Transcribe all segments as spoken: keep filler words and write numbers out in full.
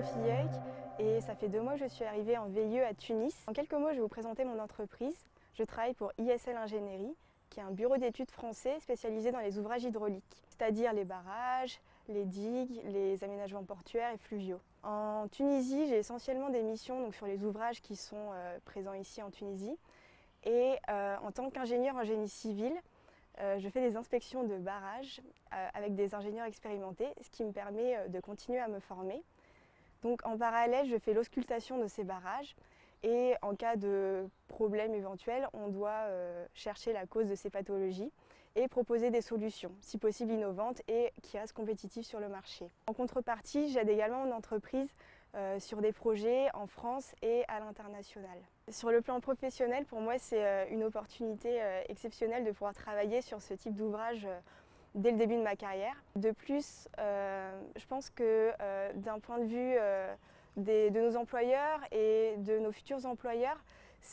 Sophie Yeuk et ça fait deux mois que je suis arrivée en V I E à Tunis. En quelques mots, je vais vous présenter mon entreprise. Je travaille pour I S L Ingénierie, qui est un bureau d'études français spécialisé dans les ouvrages hydrauliques, c'est-à-dire les barrages, les digues, les aménagements portuaires et fluviaux. En Tunisie, j'ai essentiellement des missions donc, sur les ouvrages qui sont euh, présents ici en Tunisie. Et euh, en tant qu'ingénieur en génie civil, euh, je fais des inspections de barrages euh, avec des ingénieurs expérimentés, ce qui me permet euh, de continuer à me former. Donc en parallèle, je fais l'auscultation de ces barrages et en cas de problème éventuel, on doit euh, chercher la cause de ces pathologies et proposer des solutions, si possible innovantes et qui restent compétitives sur le marché. En contrepartie, j'aide également une entreprise euh, sur des projets en France et à l'international. Sur le plan professionnel, pour moi, c'est euh, une opportunité euh, exceptionnelle de pouvoir travailler sur ce type d'ouvrage euh, dès le début de ma carrière. De plus, euh, je pense que euh, d'un point de vue euh, des, de nos employeurs et de nos futurs employeurs,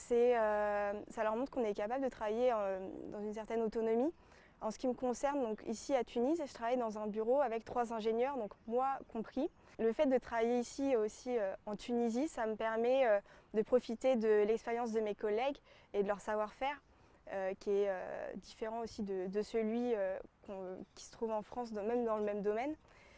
euh, ça leur montre qu'on est capable de travailler euh, dans une certaine autonomie. En ce qui me concerne, donc ici à Tunis, je travaille dans un bureau avec trois ingénieurs, donc moi compris. Le fait de travailler ici aussi euh, en Tunisie, ça me permet euh, de profiter de l'expérience de mes collègues et de leur savoir-faire. Euh, qui est euh, différent aussi de, de celui euh, qui se trouve en France, dans, même dans le même domaine.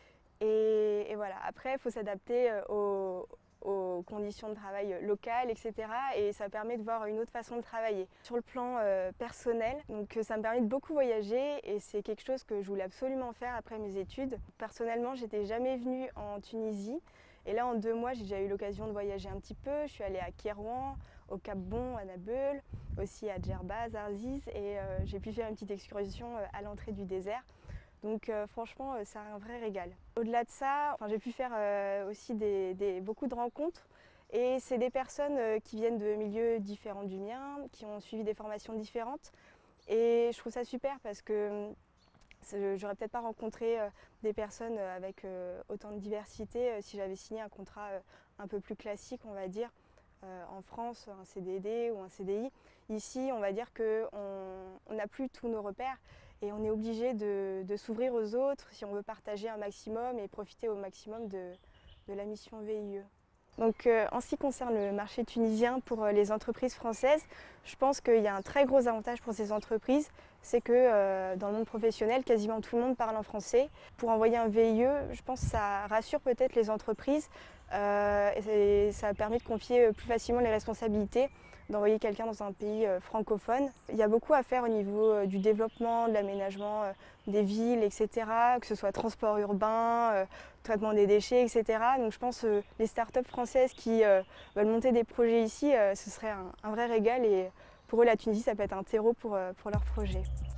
Et, et voilà, après, il faut s'adapter euh, aux, aux conditions de travail locales, et cetera. Et ça permet de voir une autre façon de travailler. Sur le plan euh, personnel, donc, ça me permet de beaucoup voyager et c'est quelque chose que je voulais absolument faire après mes études. Personnellement, j'étais jamais venue en Tunisie. Et là, en deux mois, j'ai déjà eu l'occasion de voyager un petit peu. Je suis allée à Kérouan, au Cap Bon, à Nabeul, aussi à Djerba, Zarziz, et euh, j'ai pu faire une petite excursion euh, à l'entrée du désert. Donc euh, franchement, euh, c'est un vrai régal. Au-delà de ça, enfin, j'ai pu faire euh, aussi des, des, beaucoup de rencontres. Et c'est des personnes euh, qui viennent de milieux différents du mien, qui ont suivi des formations différentes. Et je trouve ça super parce que j'aurais peut-être pas rencontré euh, des personnes avec euh, autant de diversité euh, si j'avais signé un contrat euh, un peu plus classique, on va dire, euh, en France, un C D D ou un C D I. Ici, on va dire qu'on n'a plus tous nos repères et on est obligé de, de s'ouvrir aux autres si on veut partager un maximum et profiter au maximum de, de la mission V I E. Donc, euh, en ce qui concerne le marché tunisien pour euh, les entreprises françaises, je pense qu'il y a un très gros avantage pour ces entreprises, c'est que euh, dans le monde professionnel, quasiment tout le monde parle en français. Pour envoyer un V I E, je pense que ça rassure peut-être les entreprises euh, et ça permet de confier plus facilement les responsabilités d'envoyer quelqu'un dans un pays euh, francophone. Il y a beaucoup à faire au niveau euh, du développement, de l'aménagement euh, des villes, et cetera, que ce soit transport urbain, euh, traitement des déchets, et cetera. Donc je pense que euh, les startups françaises qui euh, veulent monter des projets ici, euh, ce serait un, un vrai régal et pour eux la Tunisie ça peut être un terreau pour, euh, pour leurs projets.